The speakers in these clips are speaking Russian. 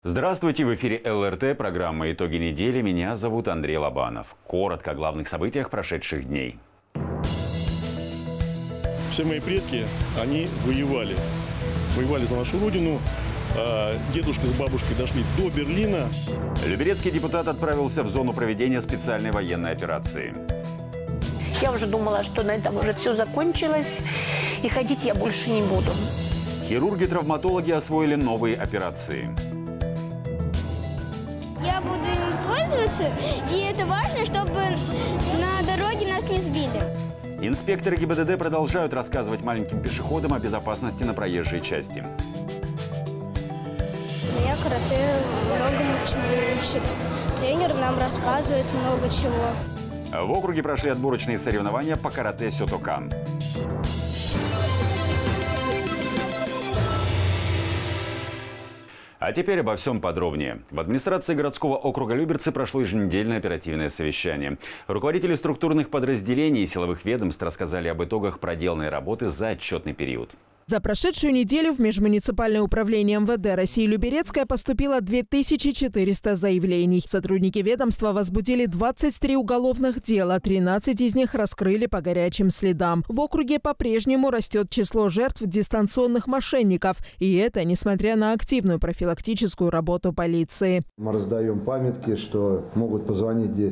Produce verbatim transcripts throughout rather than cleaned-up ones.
Здравствуйте, в эфире эл эр тэ, программа «Итоги недели». Меня зовут Андрей Лобанов. Коротко о главных событиях прошедших дней. Все мои предки, они воевали. Воевали за нашу родину. Дедушка с бабушкой дошли до Берлина. Люберецкий депутат отправился в зону проведения специальной военной операции. Я уже думала, что на этом уже все закончилось, и ходить я больше не буду. Хирурги-травматологи освоили новые операции. Я буду им пользоваться, и это важно, чтобы на дороге нас не сбили. Инспекторы гэ и бэ дэ дэ продолжают рассказывать маленьким пешеходам о безопасности на проезжей части. Меня карате многому чему учит. Тренер нам рассказывает много чего. В округе прошли отборочные соревнования по карате сётокан. А теперь обо всем подробнее. В администрации городского округа Люберцы прошло еженедельное оперативное совещание. Руководители структурных подразделений и силовых ведомств рассказали об итогах проделанной работы за отчетный период. За прошедшую неделю в Межмуниципальное управление эм вэ дэ России Люберецкая поступило две тысячи четыреста заявлений. Сотрудники ведомства возбудили двадцать три уголовных дела, тринадцать из них раскрыли по горячим следам. В округе по-прежнему растет число жертв дистанционных мошенников. И это несмотря на активную профилактическую работу полиции. Мы раздаем памятки, что могут позвонить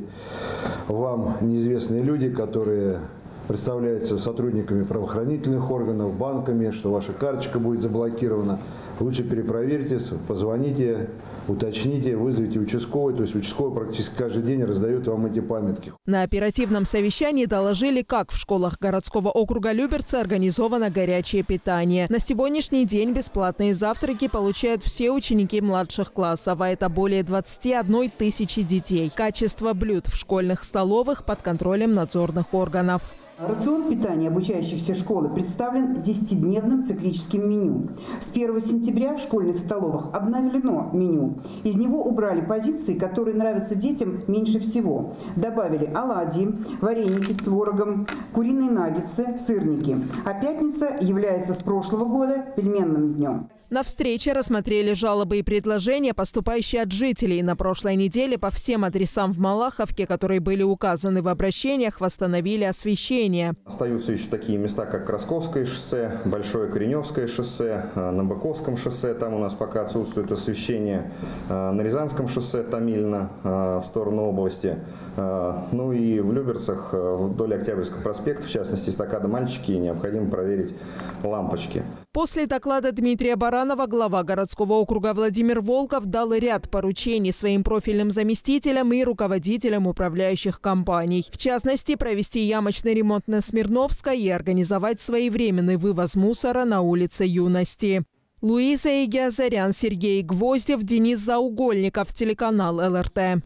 вам неизвестные люди, которые представляются сотрудниками правоохранительных органов, банками, что ваша карточка будет заблокирована. Лучше перепроверьте, позвоните, уточните, вызовите участковый. То есть участковый практически каждый день раздает вам эти памятки. На оперативном совещании доложили, как в школах городского округа Люберцы организовано горячее питание. На сегодняшний день бесплатные завтраки получают все ученики младших классов, а это более двадцати одной тысячи детей. Качество блюд в школьных столовых под контролем надзорных органов. Рацион питания обучающихся школы представлен десятидневным циклическим меню. С первого сентября в школьных столовых обновлено меню. Из него убрали позиции, которые нравятся детям меньше всего. Добавили оладьи, вареники с творогом, куриные наггетсы, сырники. А пятница является с прошлого года пельменным днем. На встрече рассмотрели жалобы и предложения, поступающие от жителей. На прошлой неделе по всем адресам в Малаховке, которые были указаны в обращениях, восстановили освещение. Остаются еще такие места, как Красковское шоссе, Большое Кореневское шоссе, на Быковском шоссе, там у нас пока отсутствует освещение, на Рязанском шоссе Томильно в сторону области. Ну и в Люберцах вдоль Октябрьского проспекта, в частности, эстакада Мальчики, необходимо проверить лампочки. После доклада Дмитрия Баранова глава городского округа Владимир Волков дал ряд поручений своим профильным заместителям и руководителям управляющих компаний. В частности, провести ямочный ремонт на Смирновской и организовать своевременный вывоз мусора на улице Юности. Луиза Игиазарян, Сергей Гвоздев, Денис Заугольников, телеканал эл эр тэ.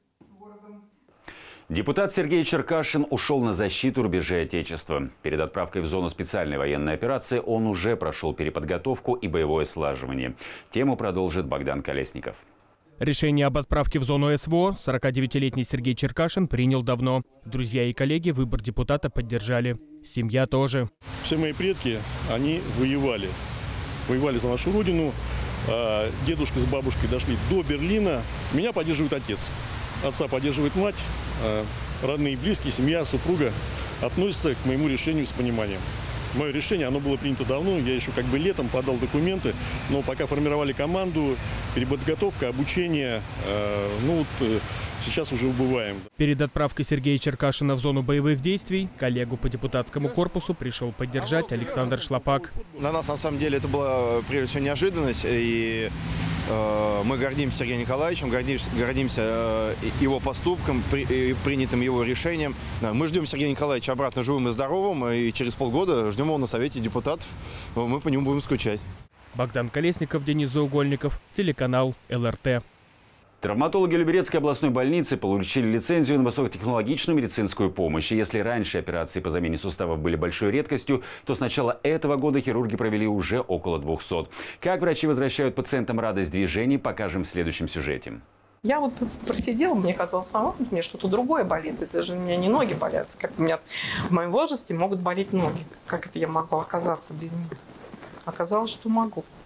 Депутат Сергей Черкашин ушел на защиту рубежей Отечества. Перед отправкой в зону специальной военной операции он уже прошел переподготовку и боевое слаживание. Тему продолжит Богдан Колесников. Решение об отправке в зону эс вэ о сорокадевятилетний Сергей Черкашин принял давно. Друзья и коллеги выбор депутата поддержали. Семья тоже. Все мои предки, они воевали. Воевали за нашу родину. Дедушка с бабушкой дошли до Берлина. Меня поддерживает отец. Отца поддерживает мать, родные и близкие, семья, супруга относятся к моему решению с пониманием. Мое решение, оно было принято давно, я еще как бы летом подал документы, но пока формировали команду, переподготовка, обучение, ну вот сейчас уже убываем. Перед отправкой Сергея Черкашина в зону боевых действий коллегу по депутатскому корпусу пришел поддержать Александр Шлапак. На нас на самом деле это была прежде всего неожиданность, и мы гордимся Сергеем Николаевичем, гордимся его поступком, принятым его решением. Мы ждем Сергея Николаевича обратно живым и здоровым, и через полгода ждем его на совете депутатов. Мы по нему будем скучать. Богдан Колесников, Денис Заугольников, телеканал эл эр тэ. Травматологи Люберецкой областной больницы получили лицензию на высокотехнологичную медицинскую помощь. И если раньше операции по замене суставов были большой редкостью, то с начала этого года хирурги провели уже около двухсот. Как врачи возвращают пациентам радость движений, покажем в следующем сюжете. Я вот просидела, мне казалось, а мне что-то другое болит. Это же у меня не ноги болят. Как у меня в моем возрасте могут болеть ноги. Как это я могу оказаться без них? Оказалось, что могу.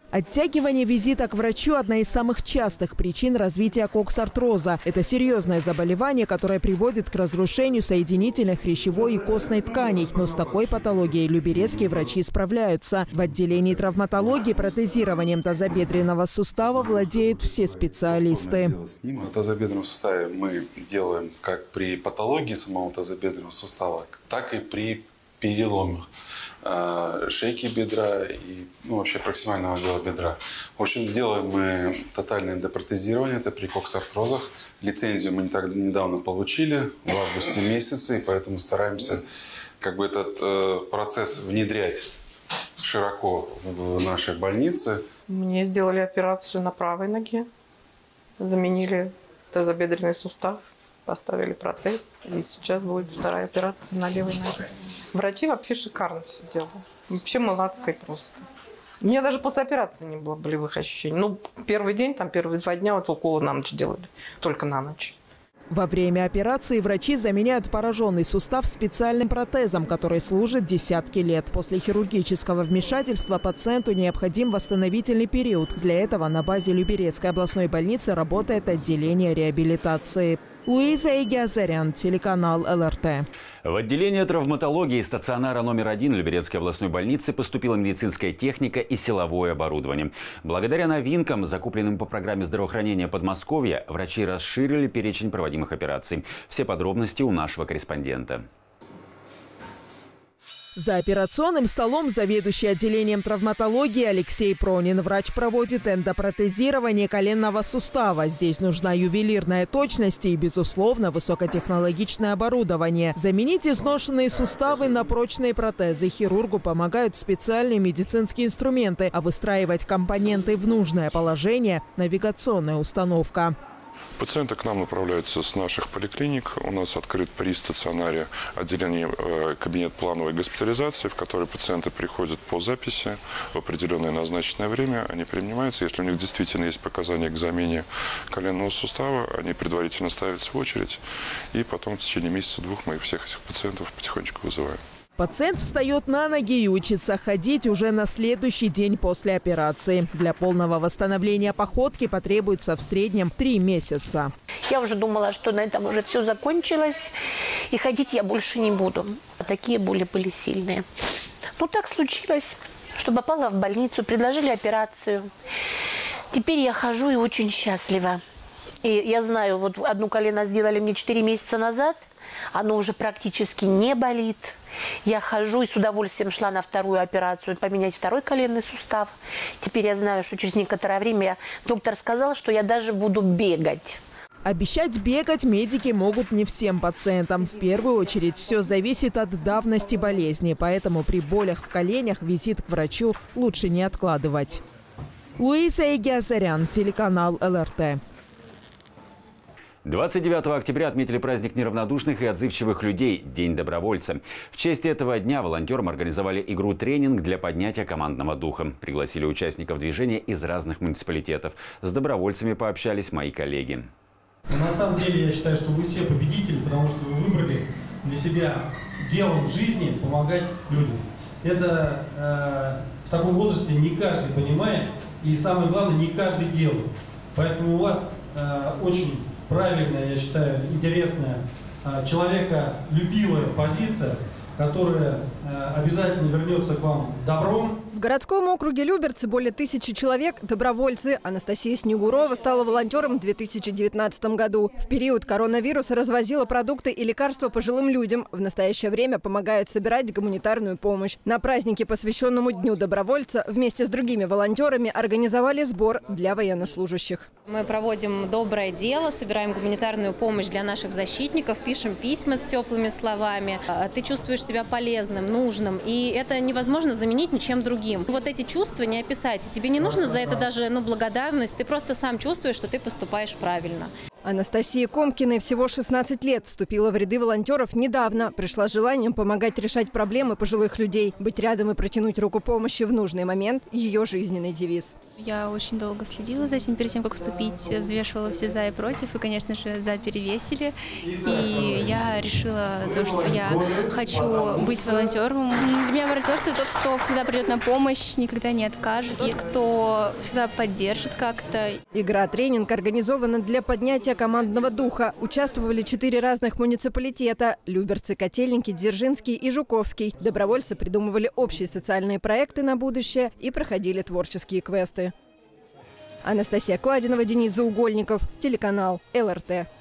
Оттягивание визита к врачу – одна из самых частых причин развития коксартроза. Это серьезное заболевание, которое приводит к разрушению соединительной хрящевой и костной тканей. Но с такой патологией люберецкие врачи справляются. В отделении травматологии протезированием тазобедренного сустава владеют все специалисты. В тазобедренном суставе мы делаем как при патологии самого тазобедренного сустава, так и при переломах шейки бедра и ну, вообще проксимального отдела бедра. В общем, делаем мы тотальное эндопротезирование, это при коксартрозах. Лицензию мы не так недавно получили, в августе месяце, и поэтому стараемся как бы этот э, процесс внедрять широко в нашей больнице. Мне сделали операцию на правой ноге, заменили тазобедренный сустав, поставили протез, и сейчас будет вторая операция на левой ноге. Врачи вообще шикарно все делают. Вообще молодцы просто. У меня даже после операции не было болевых ощущений. Ну, первый день, там первые два дня вот уколы на ночь делали, только на ночь. Во время операции врачи заменяют пораженный сустав специальным протезом, который служит десятки лет. После хирургического вмешательства пациенту необходим восстановительный период. Для этого на базе Люберецкой областной больницы работает отделение реабилитации. Луиза Игиазарян, телеканал эл эр тэ. В отделение травматологии стационара номер один Люберецкой областной больницы поступила медицинская техника и силовое оборудование. Благодаря новинкам, закупленным по программе здравоохранения Подмосковья, врачи расширили перечень проводимых операций. Все подробности у нашего корреспондента. За операционным столом заведующий отделением травматологии Алексей Пронин. Врач проводит эндопротезирование коленного сустава. Здесь нужна ювелирная точность и, безусловно, высокотехнологичное оборудование. Заменить изношенные суставы на прочные протезы хирургу помогают специальные медицинские инструменты, а выстраивать компоненты в нужное положение – навигационная установка. Пациенты к нам направляются с наших поликлиник. У нас открыт при стационаре отделение кабинет плановой госпитализации, в который пациенты приходят по записи в определенное назначенное время. Они принимаются. Если у них действительно есть показания к замене коленного сустава, они предварительно ставятся в очередь. И потом в течение месяца-двух мы всех этих пациентов потихонечку вызываем. Пациент встает на ноги и учится ходить уже на следующий день после операции. Для полного восстановления походки потребуется в среднем три месяца. Я уже думала, что на этом уже все закончилось, и ходить я больше не буду. Такие боли были сильные. Ну так случилось, что попала в больницу, предложили операцию. Теперь я хожу и очень счастлива. И я знаю, вот одно колено сделали мне четыре месяца назад, оно уже практически не болит. Я хожу и с удовольствием шла на вторую операцию, поменять второй коленный сустав. Теперь я знаю, что через некоторое время доктор сказал, что я даже буду бегать. Обещать бегать медики могут не всем пациентам. В первую очередь все зависит от давности болезни, поэтому при болях в коленях визит к врачу лучше не откладывать. Луиза Игиазарян, телеканал эл эр тэ. двадцать девятого октября отметили праздник неравнодушных и отзывчивых людей – День добровольца. В честь этого дня волонтерам организовали игру-тренинг для поднятия командного духа. Пригласили участников движения из разных муниципалитетов. С добровольцами пообщались мои коллеги. На самом деле я считаю, что вы все победители, потому что вы выбрали для себя делом в жизни помогать людям. Это э, в таком возрасте не каждый понимает, и самое главное, не каждый делает. Поэтому у вас э, очень правильная, я считаю, интересная, человеколюбивая позиция, которая обязательно вернется к вам добром. В городском округе Люберцы более тысячи человек – добровольцы. Анастасия Снегурова стала волонтером в две тысячи девятнадцатом году. В период коронавируса развозила продукты и лекарства пожилым людям. В настоящее время помогает собирать гуманитарную помощь. На празднике, посвященному Дню добровольца, вместе с другими волонтерами организовали сбор для военнослужащих. Мы проводим доброе дело, собираем гуманитарную помощь для наших защитников, пишем письма с теплыми словами. Ты чувствуешь себя полезным, нужным, и это невозможно заменить ничем другим. Вот эти чувства не описать. Тебе не нужно за это даже ну, благодарность. Ты просто сам чувствуешь, что ты поступаешь правильно. Анастасия Комкиной всего шестнадцать лет. Вступила в ряды волонтеров недавно. Пришла с желанием помогать решать проблемы пожилых людей. Быть рядом и протянуть руку помощи в нужный момент – ее жизненный девиз. Я очень долго следила за этим перед тем, как вступить. Взвешивала все за и против. И, конечно же, за перевесили. И я решила, то, что я хочу быть волонтером. Для меня волонтерство – тот, кто всегда придет на помощь, никогда не откажет. И кто всегда поддержит как-то. Игра-тренинг организована для поднятия командного духа. Участвовали четыре разных муниципалитета – Люберцы, Котельники, Дзержинский и Жуковский. Добровольцы придумывали общие социальные проекты на будущее и проходили творческие квесты. Анастасия Кладинова, Денис Заугольников, телеканал эл эр тэ.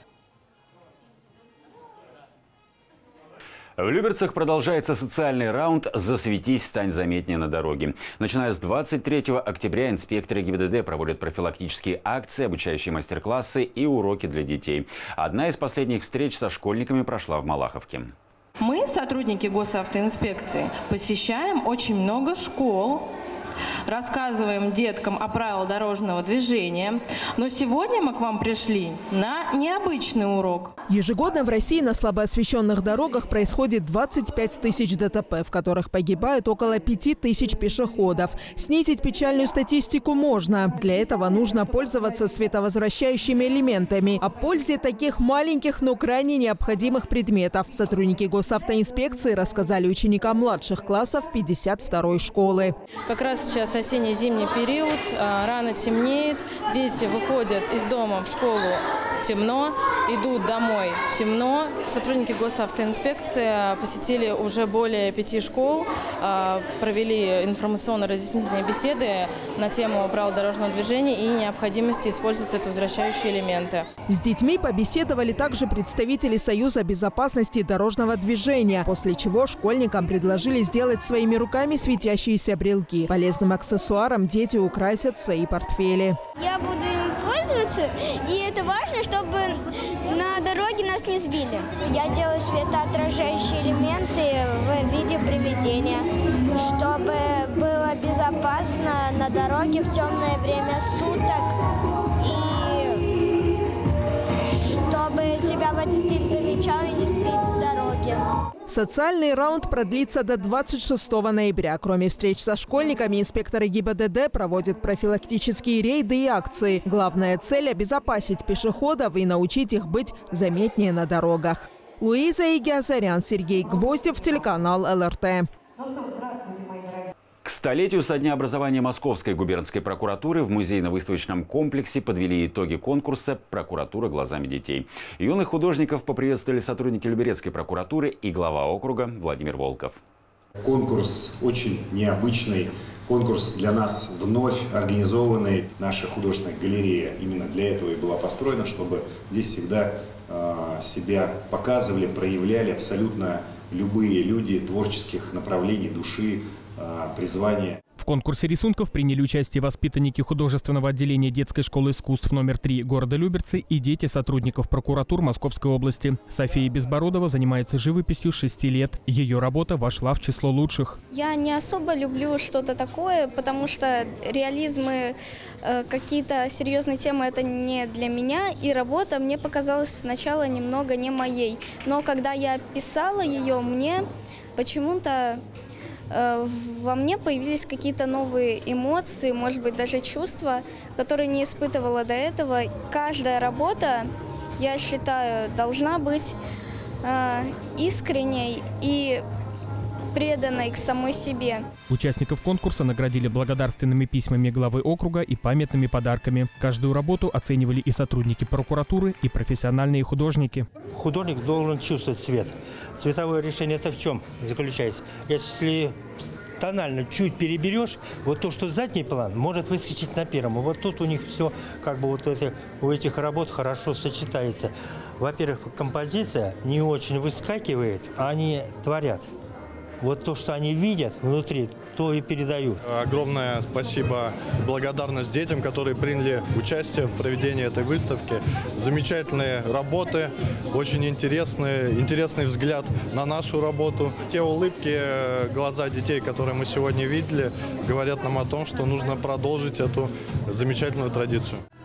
В Люберцах продолжается социальный раунд «Засветись, стань заметнее на дороге». Начиная с двадцать третьего октября инспекторы гэ и бэ дэ дэ проводят профилактические акции, обучающие мастер-классы и уроки для детей. Одна из последних встреч со школьниками прошла в Малаховке. Мы, сотрудники госавтоинспекции, посещаем очень много школ, рассказываем деткам о правилах дорожного движения. Но сегодня мы к вам пришли на необычный урок. Ежегодно в России на слабоосвещенных дорогах происходит двадцать пять тысяч дэ тэ пэ, в которых погибают около пяти тысяч пешеходов. Снизить печальную статистику можно. Для этого нужно пользоваться световозвращающими элементами. О пользе таких маленьких, но крайне необходимых предметов сотрудники госавтоинспекции рассказали ученикам младших классов пятьдесят второй школы. Как раз сейчас осенне-зимний период, рано темнеет, дети выходят из дома в школу темно, идут домой темно. Сотрудники госавтоинспекции посетили уже более пяти школ, провели информационно-разъяснительные беседы на тему правил дорожного движения и необходимости использовать световозвращающие элементы. С детьми побеседовали также представители Союза безопасности дорожного движения, после чего школьникам предложили сделать своими руками светящиеся брелки. Полезным аксессуаром дети украсят свои портфели. Я буду им пользоваться, и это важно, чтобы на дороге нас не сбили. Я делаю светоотражающие элементы в виде приведения, чтобы было безопасно на дороге в темное время суток и чтобы тебя водитель замечал и не сбить с дороги. Социальный раунд продлится до двадцать шестого ноября. Кроме встреч со школьниками, инспекторы гэ и бэ дэ дэ проводят профилактические рейды и акции. Главная цель – обезопасить пешеходов и научить их быть заметнее на дорогах. Луиза Игиазарян, Сергей Гвоздев, телеканал эл эр тэ. К столетию со дня образования Московской губернской прокуратуры в музейно-выставочном комплексе подвели итоги конкурса «Прокуратура глазами детей». Юных художников поприветствовали сотрудники Люберецкой прокуратуры и глава округа Владимир Волков. Конкурс очень необычный. Конкурс для нас вновь организованный. Наша художественная галерея именно для этого и была построена, чтобы здесь всегда э, себя показывали, проявляли абсолютно любые люди творческих направлений, души, призвание. В конкурсе рисунков приняли участие воспитанники художественного отделения детской школы искусств номер три города Люберцы и дети сотрудников прокуратур Московской области. София Безбородова занимается живописью с шести лет. Ее работа вошла в число лучших. Я не особо люблю что-то такое, потому что реализм и э, какие-то серьезные темы – это не для меня. И работа мне показалась сначала немного не моей. Но когда я писала ее, мне почему-то во мне появились какие-то новые эмоции, может быть, даже чувства, которые не испытывала до этого. Каждая работа, я считаю, должна быть э, искренней и преданной к самой себе. Участников конкурса наградили благодарственными письмами главы округа и памятными подарками. Каждую работу оценивали и сотрудники прокуратуры, и профессиональные художники. Художник должен чувствовать цвет. Цветовое решение это в чем заключается? Если тонально чуть переберешь, вот то, что задний план, может выскочить на первом. Вот тут у них все, как бы вот это, у этих работ хорошо сочетается. Во-первых, композиция не очень выскакивает, а они творят. Вот то, что они видят внутри, то и передают. Огромное спасибо и благодарность детям, которые приняли участие в проведении этой выставки. Замечательные работы, очень интересные, интересный взгляд на нашу работу. Те улыбки, глаза детей, которые мы сегодня видели, говорят нам о том, что нужно продолжить эту замечательную традицию.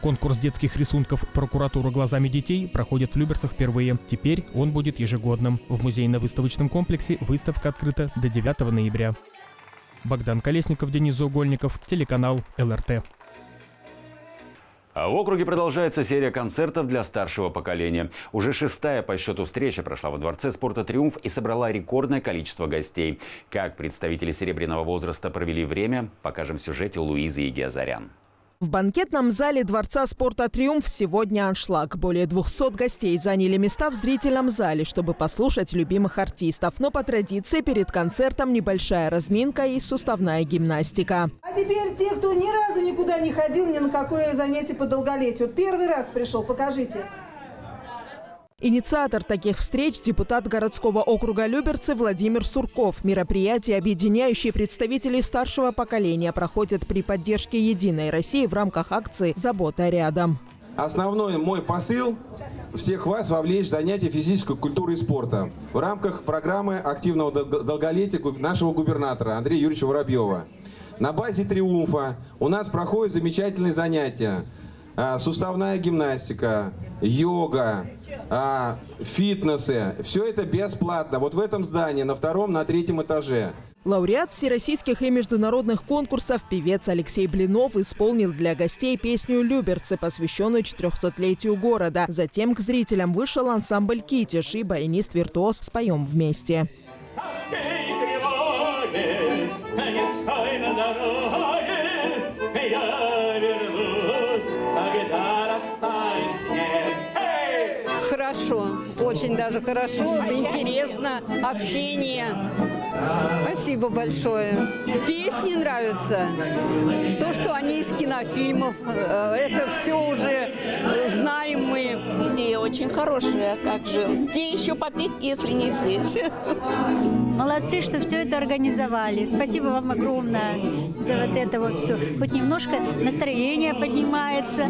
Конкурс детских рисунков «Прокуратура глазами детей» проходит в Люберцах впервые. Теперь он будет ежегодным. В музейно-выставочном комплексе выставка открыта до девятого ноября. Богдан Колесников, Денис Заугольников, телеканал эл эр тэ. А в округе продолжается серия концертов для старшего поколения. Уже шестая по счету встреча прошла во Дворце спорта «Триумф» и собрала рекордное количество гостей. Как представители серебряного возраста провели время, покажем в сюжете Луизы Игиазарян. В банкетном зале Дворца спорта «Триумф» сегодня аншлаг. Более двухсот гостей заняли места в зрительном зале, чтобы послушать любимых артистов. Но по традиции перед концертом небольшая разминка и суставная гимнастика. А теперь те, кто ни разу никуда не ходил, ни на какое занятие по долголетию. Первый раз пришел, покажите. Инициатор таких встреч – депутат городского округа Люберцы Владимир Сурков. Мероприятия, объединяющие представителей старшего поколения, проходят при поддержке «Единой России» в рамках акции «Забота рядом». Основной мой посыл – всех вас вовлечь в занятия физической культуры и спорта в рамках программы активного долголетия нашего губернатора Андрея Юрьевича Воробьева. На базе «Триумфа» у нас проходят замечательные занятия. Суставная гимнастика, йога, фитнесы. Все это бесплатно. Вот в этом здании, на втором, на третьем этаже. Лауреат всероссийских и международных конкурсов певец Алексей Блинов исполнил для гостей песню «Люберцы», посвященную четырехсотлетию города. Затем к зрителям вышел ансамбль «Китиш» и баянист-виртуоз «Споем вместе». Хорошо, очень даже хорошо, интересно, общение. Спасибо большое. Песни нравятся. То, что они из кинофильмов, это все уже знаем мы. Идея очень хорошая, как же. Где еще попеть, если не здесь? Молодцы, что все это организовали. Спасибо вам огромное за вот это вот все. Хоть немножко настроение поднимается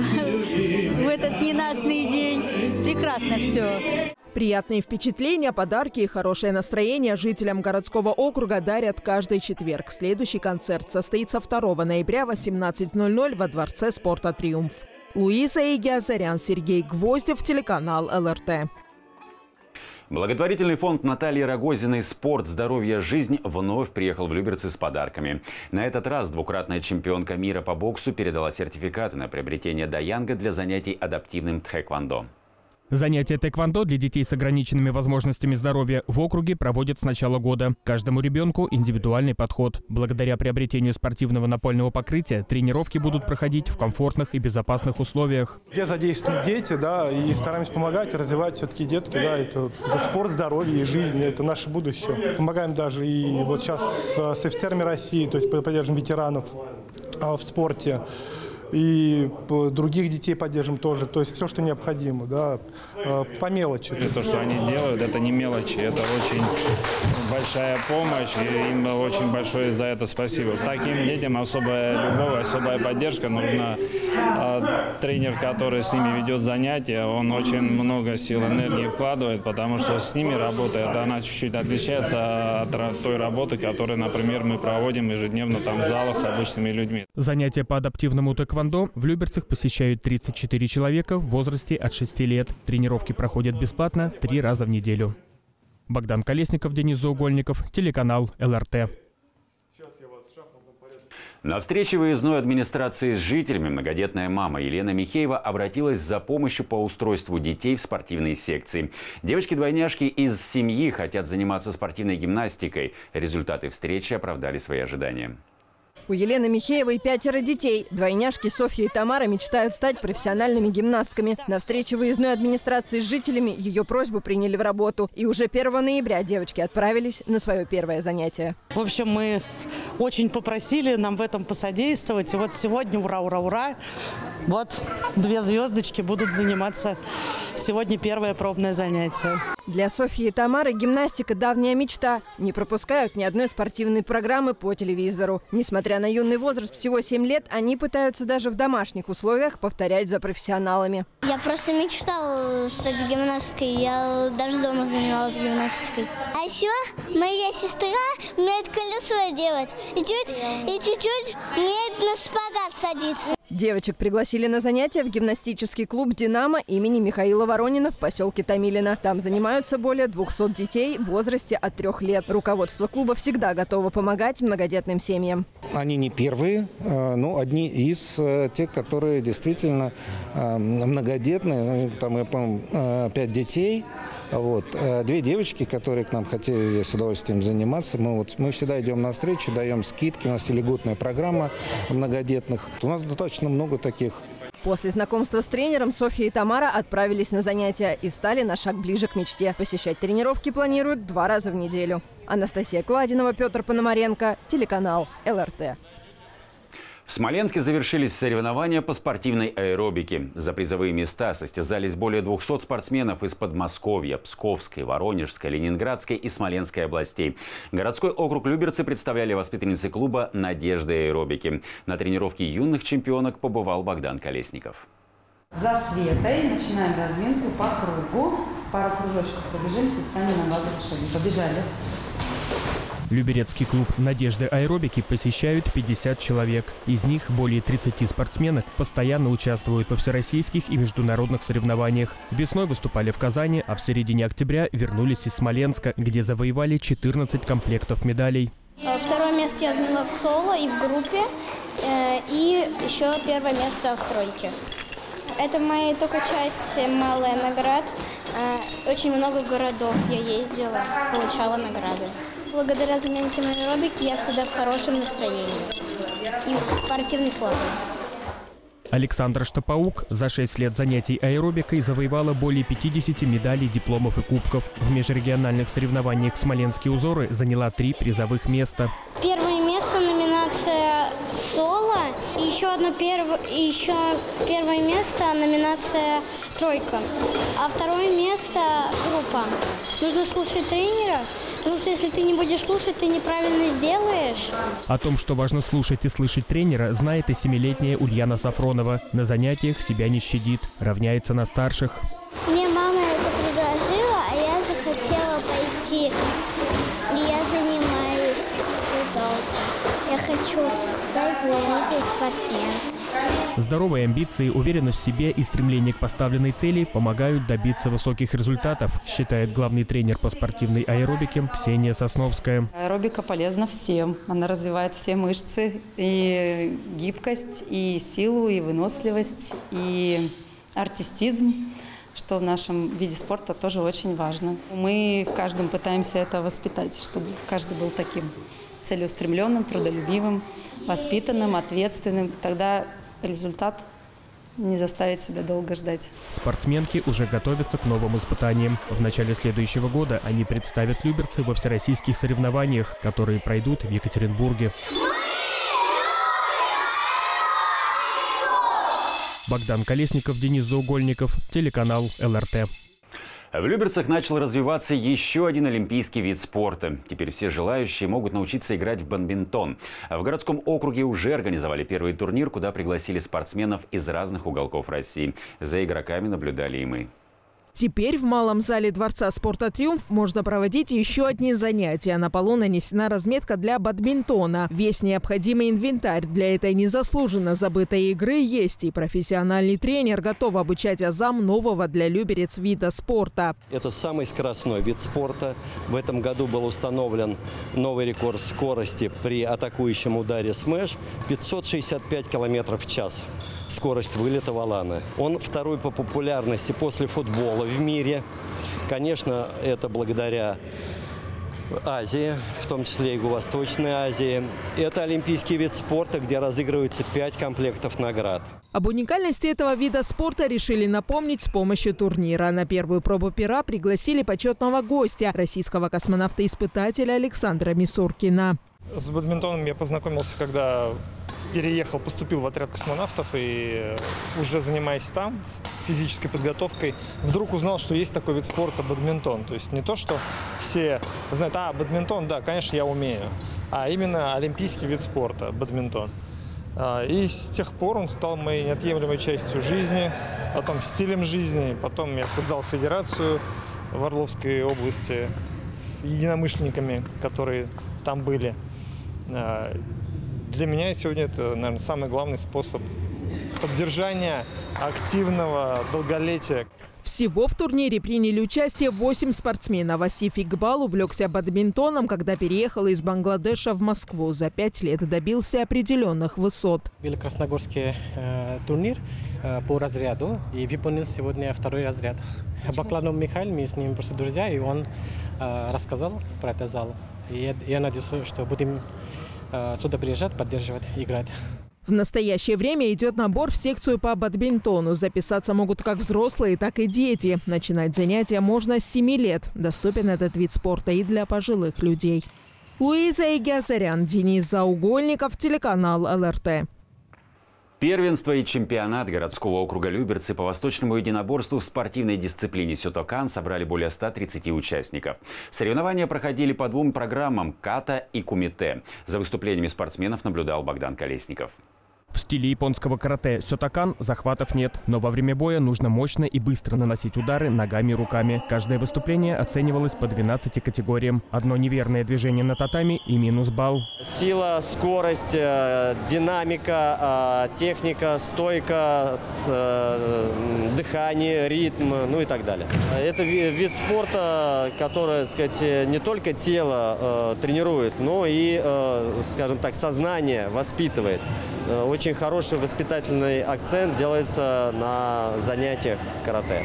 в этот ненастный день. Прекрасно все. Приятные впечатления, подарки и хорошее настроение жителям городского округа дарят каждый четверг. Следующий концерт состоится второго ноября в восемнадцать ноль ноль во Дворце спорта «Триумф». Луиза Игиазарян, Сергей Гвоздев, телеканал эл эр тэ. Благотворительный фонд Натальи Рогозиной «Спорт, здоровье, жизнь» вновь приехал в Люберцы с подарками. На этот раз двукратная чемпионка мира по боксу передала сертификаты на приобретение даянга для занятий адаптивным тхэквондо. Занятия тэквондо для детей с ограниченными возможностями здоровья в округе проводят с начала года. Каждому ребенку индивидуальный подход. Благодаря приобретению спортивного напольного покрытия тренировки будут проходить в комфортных и безопасных условиях. Где задействованы дети, да, и стараемся помогать, развивать все-таки детки, да, это, это спорт, здоровье и жизнь, это наше будущее. Помогаем даже и вот сейчас с, с офицерами России, то есть поддерживаем ветеранов а, в спорте. И других детей поддержим тоже. То есть все, что необходимо, да, по мелочи. То, что они делают, это не мелочи, это очень большая помощь, и им очень большое за это спасибо. Таким детям особая любовь, особая поддержка нужна. Тренер, который с ними ведет занятия, он очень много сил, энергии вкладывает, потому что с ними работает, она чуть-чуть отличается от той работы, которую, например, мы проводим ежедневно там в залах с обычными людьми. Занятия по адаптивному тэквондо в Люберцах посещают тридцать четыре человека в возрасте от шести лет. Тренировки проходят бесплатно три раза в неделю. Богдан Колесников, Денис Заугольников, телеканал эл эр тэ. На встрече выездной администрации с жителями многодетная мама Елена Михеева обратилась за помощью по устройству детей в спортивные секции. Девочки-двойняшки из семьи хотят заниматься спортивной гимнастикой. Результаты встречи оправдали свои ожидания. У Елены Михеевой пятеро детей. Двойняшки Софья и Тамара мечтают стать профессиональными гимнастками. На встрече выездной администрации с жителями ее просьбу приняли в работу. И уже первого ноября девочки отправились на свое первое занятие. В общем, мы очень попросили нам в этом посодействовать. И вот сегодня, ура, ура, ура, вот две звездочки будут заниматься. Сегодня первое пробное занятие. Для Софьи и Тамары гимнастика – давняя мечта. Не пропускают ни одной спортивной программы по телевизору. Несмотря на юный возраст, всего семь лет, они пытаются даже в домашних условиях повторять за профессионалами. Я просто мечтала стать гимнасткой. Я даже дома занималась гимнастикой. А еще моя сестра умеет колесо делать. И чуть-чуть умеет на шпагат садиться. Девочек пригласили на занятия в гимнастический клуб «Динамо» имени Михаила Воронина в поселке Томилино. Там занимаются более двухсот детей в возрасте от трех лет. Руководство клуба всегда готово помогать многодетным семьям. Они не первые, но одни из тех, которые действительно многодетные. Там, я помню, пять детей. Вот. Две девочки, которые к нам хотели с удовольствием заниматься. Мы, вот, мы всегда идем навстречу, даем скидки. У нас льготная программа многодетных. У нас достаточно много таких. После знакомства с тренером Софья и Тамара отправились на занятия и стали на шаг ближе к мечте. Посещать тренировки планируют два раза в неделю. Анастасия Кладинова, Петр Пономаренко, телеканал эл эр тэ. В Смоленске завершились соревнования по спортивной аэробике. За призовые места состязались более двухсот спортсменов из Подмосковья, Псковской, Воронежской, Ленинградской и Смоленской областей. Городской округ Люберцы представляли воспитанницы клуба «Надежда аэробики». На тренировке юных чемпионок побывал Богдан Колесников. За Светой начинаем разминку по кругу. Пару кружочков пробежимся, встанем на базовые шаги. Побежали. Люберецкий клуб «Надежды аэробики» посещают пятьдесят человек. Из них более тридцати спортсменок постоянно участвуют во всероссийских и международных соревнованиях. Весной выступали в Казани, а в середине октября вернулись из Смоленска, где завоевали четырнадцать комплектов медалей. Второе место я заняла в соло и в группе, и еще первое место в тройке. Это моя только часть малая наград. Очень много городов я ездила, получала награды. Благодаря занятиям аэробики я всегда в хорошем настроении и в спортивной форме. Александра Штопаук за шесть лет занятий аэробикой завоевала более пятидесяти медалей, дипломов и кубков. В межрегиональных соревнованиях «Смоленские узоры» заняла три призовых места. Первое место номинация соло, и еще одно перв... и еще первое место номинация тройка, а второе место группа. Нужно слушать тренера. Потому что если ты не будешь слушать, ты неправильно сделаешь. О том, что важно слушать и слышать тренера, знает и семилетняя Ульяна Сафронова. На занятиях себя не щадит, равняется на старших. Мне мама это предложила, а я захотела пойти. И я занимаюсь уже долго. Я хочу стать знаменитой спортсменкой. Здоровые амбиции, уверенность в себе и стремление к поставленной цели помогают добиться высоких результатов, считает главный тренер по спортивной аэробике Ксения Сосновская. Аэробика полезна всем. Она развивает все мышцы, и гибкость, и силу, и выносливость, и артистизм, что в нашем виде спорта тоже очень важно. Мы в каждом пытаемся это воспитать, чтобы каждый был таким целеустремленным, трудолюбивым, воспитанным, ответственным. Тогда результат не заставит себя долго ждать. Спортсменки уже готовятся к новым испытаниям. В начале следующего года они представят люберцы во всероссийских соревнованиях, которые пройдут в Екатеринбурге. Богдан Колесников, Денис Заугольников, телеканал эл эр тэ. В Люберцах начал развиваться еще один олимпийский вид спорта. Теперь все желающие могут научиться играть в бадминтон. В городском округе уже организовали первый турнир, куда пригласили спортсменов из разных уголков России. За игроками наблюдали и мы. Теперь в малом зале Дворца спорта «Триумф» можно проводить еще одни занятия. На полу нанесена разметка для бадминтона. Весь необходимый инвентарь для этой незаслуженно забытой игры есть. И профессиональный тренер готов обучать азам нового для люберец вида спорта. Это самый скоростной вид спорта. В этом году был установлен новый рекорд скорости при атакующем ударе смеш – пятьсот шестьдесят пять километров в час. Скорость вылета валана. Он второй по популярности после футбола в мире. Конечно, это благодаря Азии, в том числе и Юго-Восточной Азии. Это олимпийский вид спорта, где разыгрывается пять комплектов наград. Об уникальности этого вида спорта решили напомнить с помощью турнира. На первую пробу пера пригласили почетного гостя – российского космонавта-испытателя Александра Мисуркина. С бадминтоном я познакомился, когда переехал, поступил в отряд космонавтов, и уже занимаясь там, с физической подготовкой, вдруг узнал, что есть такой вид спорта бадминтон. То есть не то, что все знают, а, бадминтон, да, конечно, я умею, а именно олимпийский вид спорта, бадминтон. И с тех пор он стал моей неотъемлемой частью жизни, потом стилем жизни. Потом я создал федерацию в Орловской области с единомышленниками, которые там были. Для меня сегодня это, наверное, самый главный способ поддержания активного долголетия. Всего в турнире приняли участие восемь спортсменов. Асиф Игбал увлекся бадминтоном, когда переехал из Бангладеша в Москву. За пять лет добился определенных высот. Был красногорский э, турнир э, по разряду и выполнил сегодня второй разряд. Бакланов Михаил, мы с ним просто друзья, и он э, рассказал про этот зал. И я, я надеюсь, что будем э, сюда приезжать, поддерживать, играть. В настоящее время идет набор в секцию по бадминтону. Записаться могут как взрослые, так и дети. Начинать занятия можно с семи лет. Доступен этот вид спорта и для пожилых людей. Луиза Игазарян, Денис Заугольников, телеканал эл эр тэ. Первенство и чемпионат городского округа Люберцы по восточному единоборству в спортивной дисциплине сётокан собрали более ста тридцати участников. Соревнования проходили по двум программам – ката и кумите. За выступлениями спортсменов наблюдал Богдан Колесников. В стиле японского карате сётокан захватов нет, но во время боя нужно мощно и быстро наносить удары ногами и руками. Каждое выступление оценивалось по двенадцати категориям. Одно неверное движение на татами и минус балл. Сила, скорость, динамика, техника, стойка, дыхание, ритм, ну и так далее. Это вид спорта, который, так сказать, не только тело тренирует, но и, скажем так, сознание воспитывает. Очень хороший воспитательный акцент делается на занятиях карате.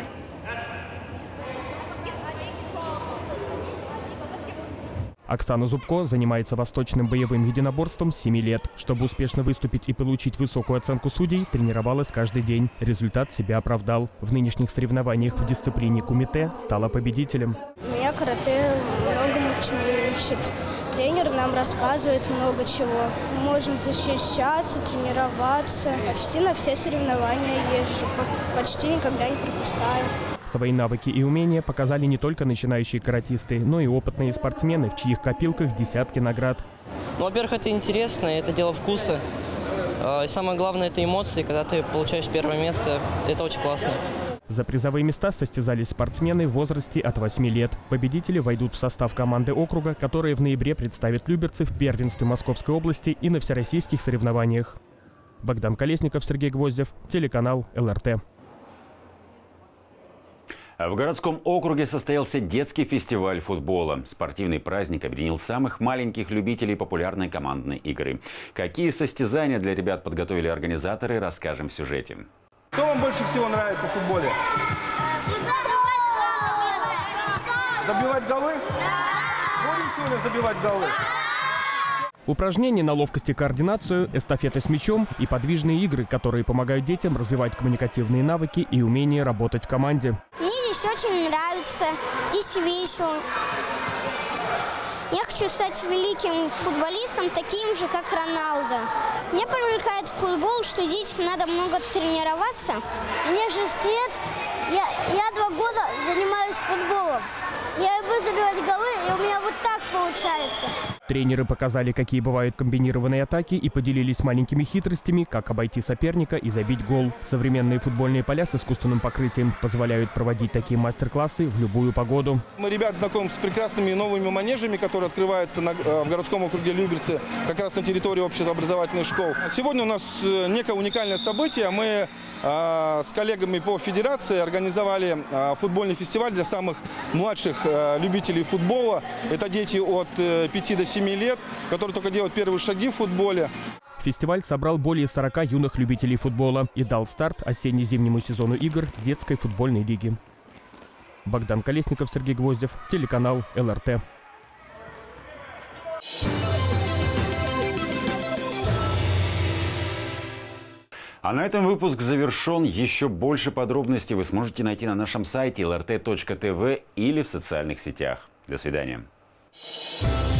Оксана Зубко занимается восточным боевым единоборством с семи лет. Чтобы успешно выступить и получить высокую оценку судей, тренировалась каждый день. Результат себя оправдал. В нынешних соревнованиях в дисциплине кумите стала победителем. Меня карате многому чему учит. Тренер нам рассказывает много чего. Можно защищаться, тренироваться. Почти на все соревнования езжу. Почти никогда не пропускаю. Свои навыки и умения показали не только начинающие каратисты, но и опытные спортсмены, в чьих копилках десятки наград. Ну, во-первых, это интересно, это дело вкуса. И самое главное – это эмоции. Когда ты получаешь первое место, это очень классно. За призовые места состязались спортсмены в возрасте от восьми лет. Победители войдут в состав команды округа, которая в ноябре представит люберцы в первенстве Московской области и на всероссийских соревнованиях. Богдан Колесников, Сергей Гвоздев, телеканал эл эр тэ. В городском округе состоялся детский фестиваль футбола. Спортивный праздник объединил самых маленьких любителей популярной командной игры. Какие состязания для ребят подготовили организаторы, расскажем в сюжете. Кто вам больше всего нравится в футболе? Забивать голы? Будем сегодня забивать голы? Упражнения на ловкость и координацию, эстафеты с мячом и подвижные игры, которые помогают детям развивать коммуникативные навыки и умение работать в команде. Мне здесь очень нравится, здесь весело. Я хочу стать великим футболистом, таким же, как Роналдо. Меня привлекает футбол, что здесь надо много тренироваться. Мне шесть лет, я, я два года занимаюсь футболом. Я люблю забивать голы, и у меня вот так получается. Тренеры показали, какие бывают комбинированные атаки, и поделились маленькими хитростями, как обойти соперника и забить гол. Современные футбольные поля с искусственным покрытием позволяют проводить такие мастер-классы в любую погоду. Мы ребят знакомим с прекрасными новыми манежами, которые открываются на, в городском округе Люберцы, как раз на территории общеобразовательных школ. Сегодня у нас некое уникальное событие. Мы э, с коллегами по федерации организовали э, футбольный фестиваль для самых младших э, любителей футбола. Это дети от э, пяти до семи лет, которые только делают первые шаги в футболе. Фестиваль собрал более сорока юных любителей футбола и дал старт осенне-зимнему сезону игр детской футбольной лиги. Богдан Колесников, Сергей Гвоздев, телеканал эл эр тэ. А на этом выпуск завершен. Еще больше подробностей вы сможете найти на нашем сайте эл эр тэ точка тэ вэ или в социальных сетях. До свидания.